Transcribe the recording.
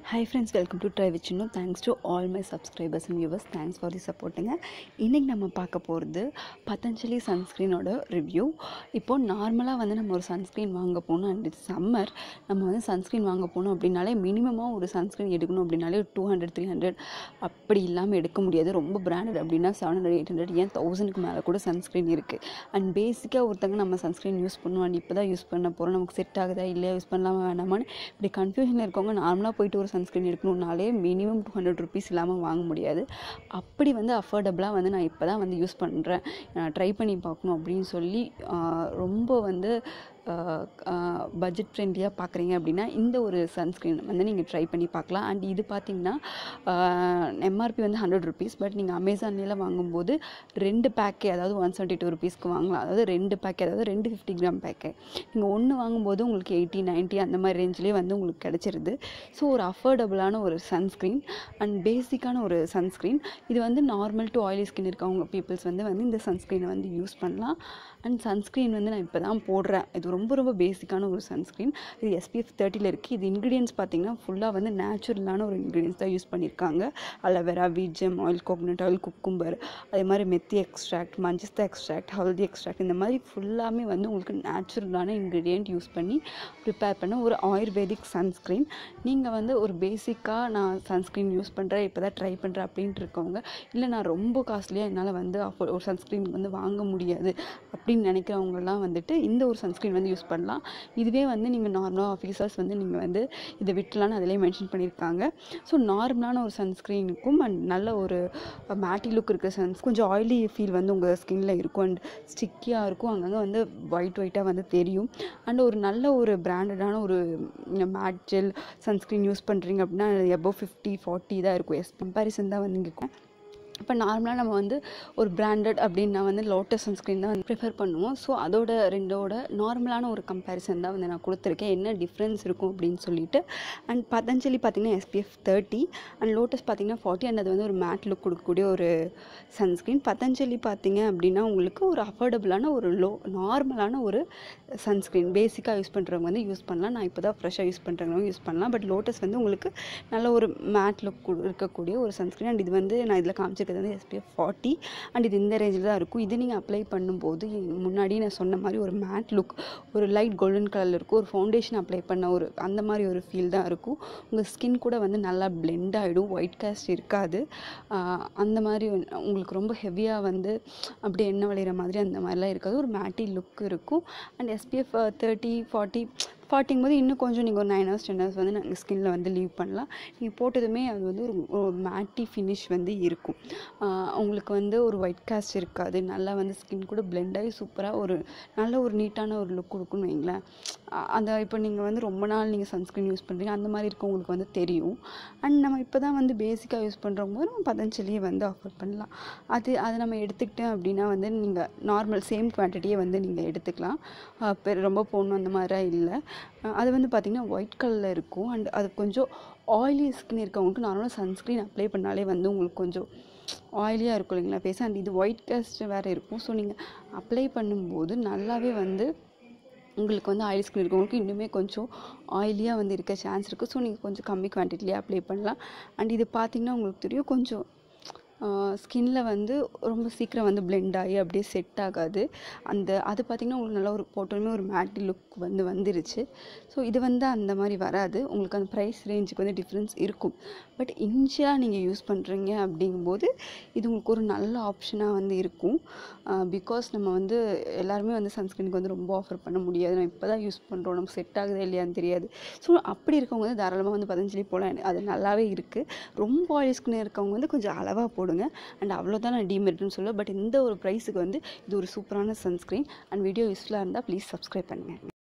Hi friends, welcome to Try with Chinnu. Thanks to all my subscribers and viewers. Thanks for the supporting. இன்னைக்கு நம்ம பார்க்க போகிறது Patanjali சன்ஸ்க்ரீனோட review. இப்போது நார்மலாக வந்து நம்ம ஒரு சன்ஸ்க்ரீன் வாங்க போகணும் அண்ட் இட்ஸ் சம்மர். நம்ம வந்து சன்ஸ்க்ரீன் வாங்க போகணும் அப்படின்னாலே மினிமமாக ஒரு சன்ஸ்க்ரீன் எடுக்கணும் அப்படின்னாலே ஒரு 200-300 அப்படி இல்லாமல் எடுக்க முடியாது. ரொம்ப பிராண்டட் அப்படின்னா 700-800 ஏன் 1000க்கு மேலே கூட சன்ஸ்க்ரீன் இருக்குது. அண்ட் பேசிக்காக ஒருத்தங்க நம்ம சன்ஸ்க்ரீன் யூஸ் பண்ணுவோம் அண்ட் இப்போ தான் யூஸ் பண்ண போகிறோம், நமக்கு செட் ஆகுதா இல்லையா, யூஸ் பண்ணலாமா வேணாமான்னு இப்படி கன்ஃபியூஷனில் இருக்கவங்க நார்மலாக போயிட்டு ஒரு சன்ஸ்க்ரீன் எடுக்கணுன்னாலே மினிமம் 200 ருபீஸ் இல்லாமல் வாங்க முடியாது. அப்படி வந்து அஃபோர்டபுளாக வந்து நான் இப்போ தான் வந்து யூஸ் பண்ணுறேன், ட்ரை பண்ணி பார்க்கணும் அப்படின்னு சொல்லி ரொம்ப வந்து பட்ஜெட் ஃப்ரெண்ட்லியாக பார்க்குறீங்க அப்படின்னா இந்த ஒரு சன்ஸ்க்ரீன் வந்து நீங்கள் ட்ரை பண்ணி பார்க்கலாம். அண்ட் இது பார்த்திங்கன்னா எம்ஆர்பி வந்து 100 ருபீஸ். பட் நீங்கள் அமேசான்லாம் வாங்கும்போது 2 பேக்கே, அதாவது 172 ருபீஸ்க்கு வாங்கலாம். அதாவது 2 பேக்கே, அதாவது 2 50 கிராம் பேக்கே நீங்கள் ஒன்று வாங்கும்போது உங்களுக்கு 80-90 அந்த மாதிரி ரேஞ்சிலே வந்து உங்களுக்கு கிடச்சிருது. ஸோ ஒரு அஃபோர்டபுளான ஒரு சன்ஸ்க்ரீன் அண்ட் பேசிக்கான ஒரு சன்ஸ்க்ரீன். இது வந்து நார்மல் டு ஆயிலி ஸ்கின் இருக்கவங்க பீப்புள்ஸ் வந்து இந்த சன்ஸ்க்ரீனை வந்து யூஸ் பண்ணலாம். அண்ட் சன்ஸ்க்ரீன் வந்து நான் இப்போ தான் போடுறேன். இது ரொம்ப பேசிக்கான ஒரு சன்ஸ்க்ரீன். இது SPF 30 இருக்குது. இது இன்க்ரீடியன்ஸ் பார்த்திங்கன்னா ஃபுல்லாக வந்து நேச்சுரலான ஒரு இன்க்ரீடியன்ஸ் தான் யூஸ் பண்ணியிருக்காங்க. அலோவேரா, வீஜம் ஆயில், கோகனட் ஆயில், குக்கும்பர், அதே மாதிரி மெத்தி எக்ஸ்ட்ராக்ட், மஞ்சஸ்தா எக்ஸ்ட்ராக்ட், ஹல்தி எக்ஸ்ட்ராக்ட், இந்த மாதிரி ஃபுல்லாமே வந்து உங்களுக்கு நேச்சுரலான இன்க்ரீடியன்ட் யூஸ் பண்ணி ப்ரிப்பேர் பண்ண ஒரு ஆயுர்வேதிக் சன்ஸ்க்ரீன். நீங்கள் வந்து ஒரு பேசிக்காக நான் சன்ஸ்க்ரீன் யூஸ் பண்ணுறேன், இப்போ தான் ட்ரை பண்ணுறேன் அப்படின்ட்டு இருக்கவங்க, இல்லை நான் ரொம்ப காஸ்ட்லியாக என்னால் வந்து ஒரு சன்ஸ்க்ரீன் வந்து வாங்க முடியாது அப்படின்னு நினைக்கிறவங்கலாம் வந்துட்டு இந்த ஒரு சன்ஸ்க்ரீன் வந்து யூஸ் பண்ணலாம். இதுவே வந்து நீங்கள் நார்மலாக ஆஃபீஸர்ஸ் வந்து நீங்கள் வந்து இதை விட்டுலான்னு அதிலே மென்ஷன் பண்ணியிருக்காங்க. ஸோ நார்மலான ஒரு சன்ஸ்க்ரீனுக்கும் அண்ட் நல்ல ஒரு மேட்டி லுக் இருக்கிற கொஞ்சம் ஆயிலி ஃபீல் வந்து உங்கள் ஸ்கின்னில் இருக்கும் அண்ட் ஸ்டிக்கியாக இருக்கும், அங்கங்கே வந்து ஒயிட்டாக வந்து தெரியும். அண்ட் ஒரு நல்ல ஒரு பிராண்டடான ஒரு மேட் ஜெல் சன்ஸ்க்ரீன் யூஸ் பண்ணுறீங்க அப்படின்னா above 50-40 தான் இருக்கும். கம்பேரிசன் தான் வந்து இங்கே இருக்கும். இப்போ நார்மலாக நம்ம வந்து ஒரு பிராண்டட் அப்படின்னா வந்து லோட்டஸ் சன்ஸ்க்ரீன் தான் வந்து ப்ரிஃபர் பண்ணுவோம். ஸோ அதோட ரெண்டோட நார்மலான ஒரு கம்பேரிசன் தான் வந்து நான் கொடுத்துருக்கேன், என்ன டிஃப்ரென்ஸ் இருக்கும் அப்படின்னு சொல்லிட்டு. அண்ட் பதஞ்சலி பார்த்திங்கன்னா SPF 30 அண்ட் லோட்டஸ் பார்த்திங்கன்னா 40 அண்ட் அது வந்து ஒரு மேட் லுக் கொடுக்கக்கூடிய ஒரு சன்ஸ்க்ரீன். பதஞ்சலி பார்த்திங்க அப்படின்னா உங்களுக்கு ஒரு அஃபோர்டபுளான ஒரு நார்மலான ஒரு சன்ஸ்க்ரீன் பேசிக்காக யூஸ் பண்ணுறவங்க வந்து யூஸ் பண்ணலாம். நான் இப்போ தான் ஃப்ரெஷ்ஷாக யூஸ் பண்ணுறவங்க யூஸ் பண்ணலாம். பட் லோட்டஸ் வந்து உங்களுக்கு நல்ல ஒரு மேட் லுக் இருக்கக்கூடிய ஒரு சன்ஸ்க்ரீன். அண்ட் இது வந்து நான் இதில் காமிச்சிருக்கேன் வந்து SPF 40 அண்ட் இது இந்த ரேஞ்சில் தான் இருக்கும். இது நீங்கள் அப்ளை பண்ணும்போது முன்னாடி நான் சொன்ன மாதிரி ஒரு மேட் லுக், ஒரு லைட் கோல்டன் கலரில் இருக்கும். ஒரு ஃபவுண்டேஷன் அப்ளை பண்ண ஒரு அந்த மாதிரி ஒரு ஃபீல் தான் இருக்கும். உங்கள் ஸ்கின் கூட வந்து நல்லா பிளெண்ட் ஆகிடும், ஒயிட் காஸ்ட் இருக்காது. அந்த மாதிரி உங்களுக்கு ரொம்ப ஹெவியாக வந்து அப்படியே எண்ணெய் விளையிற மாதிரி அந்த மாதிரிலாம் இருக்காது, ஒரு மேட்டி லுக் இருக்கும். அண்ட் SPF 30-40 போது இன்னும் கொஞ்சம் நீங்கள் ஒரு 9 hours 10 hours வந்து நாங்கள் ஸ்கின்னில் வந்து லீவ் பண்ணலாம். நீங்கள் போட்டதுமே அது வந்து ஒரு மேட்டி ஃபினிஷ் வந்து இருக்கும். உங்களுக்கு வந்து ஒரு ஒயிட் காஸ்ட் இருக்காது, நல்லா வந்து ஸ்கின் கூட பிளெண்ட் ஆகி சூப்பராக ஒரு நல்ல ஒரு நீட்டான ஒரு லுக் கொடுக்குன்னு வைங்களேன். அந்த இப்போ நீங்கள் வந்து ரொம்ப நாள் நீங்கள் சன்ஸ்க்ரீன் யூஸ் பண்ணுறீங்க அந்த மாதிரி இருக்கவங்களுக்கு வந்து தெரியும். அண்ட் நம்ம இப்போ தான் வந்து பேசிக்காக யூஸ் பண்ணுறவங்க போது நம்ம பதஞ்சலியை வந்து ஆஃபர் பண்ணலாம். அதை நம்ம எடுத்துக்கிட்டேன் அப்படின்னா வந்து நீங்கள் நார்மல் சேம் குவான்டிட்டியே வந்து நீங்கள் எடுத்துக்கலாம். ரொம்ப போடணும் அந்த மாதிரிலாம் இல்லை. அது வந்து பார்த்திங்கன்னா ஒயிட் கலரில் இருக்கும். அண்ட் அது கொஞ்சம் ஆயிலி ஸ்கின் இருக்கவங்களுக்கு நார்மலாக சன்ஸ்க்ரீன் அப்ளை பண்ணாலே வந்து உங்களுக்கு கொஞ்சம் ஆயிலியாக இருக்கும் இல்லைங்களா ஃபேஸ். அண்ட் இது ஒயிட் காஸ்ட் வேறு இருக்கும். ஸோ நீங்கள் அப்ளை பண்ணும்போது நல்லாவே வந்து உங்களுக்கு வந்து ஆயிலி ஸ்கின் இருக்கவங்களுக்கு இன்னுமே கொஞ்சம் ஆயிலியாக வந்து இருக்க சான்ஸ் இருக்குது. ஸோ நீங்கள் கொஞ்சம் கம்மி குவான்டிட்டிலேயே அப்ளை பண்ணலாம். அண்ட் இது பார்த்திங்கன்னா உங்களுக்கு தெரியும் கொஞ்சம் ஸ்கின்னில் வந்து ரொம்ப சீக்கிரம் வந்து பிளெண்ட் ஆகி அப்படியே செட் ஆகாது. அது பார்த்திங்கன்னா உங்களுக்கு நல்லா ஒரு போட்டோமே ஒரு மேட்டி லுக் வந்து வந்துருச்சு. ஸோ இது வந்து அந்த மாதிரி வராது. உங்களுக்கு அந்த ப்ரைஸ் ரேஞ்சுக்கு வந்து டிஃப்ரென்ஸ் இருக்கும். பட் இனிஷியலாக நீங்கள் யூஸ் பண்ணுறீங்க அப்படிங்கும்போது இது உங்களுக்கு ஒரு நல்ல ஆப்ஷனாக வந்து இருக்கும். பிகாஸ் நம்ம வந்து எல்லாருமே வந்து சன்ஸ்க்ரீனுக்கு வந்து ரொம்ப ஆஃபர் பண்ண முடியாது. நம்ம இப்போ தான் யூஸ் பண்ணுறோம், நமக்கு செட் ஆகுதா இல்லையான்னு தெரியாது. ஸோ அப்படி இருக்கவங்க வந்து தாராளமாக வந்து பதஞ்சலி போகலாம், அது நல்லாவே இருக்குது. ரொம்ப ஆயிலி ஸ்கின் இருக்கவங்க வந்து கொஞ்சம் அளவாக போடுங்க. அண்ட் அவ்வளோதான் நான் டிமெரிட்னு சொல்லுவேன். பட் இந்த ஒரு ப்ரைஸுக்கு வந்து இது ஒரு சூப்பரான சன்ஸ்க்ரீன். அண்ட் வீடியோ யூஸ்ஃபுல்லாக இருந்தால் ப்ளீஸ் சப்ஸ்கிரைப் பண்ணுங்கள்.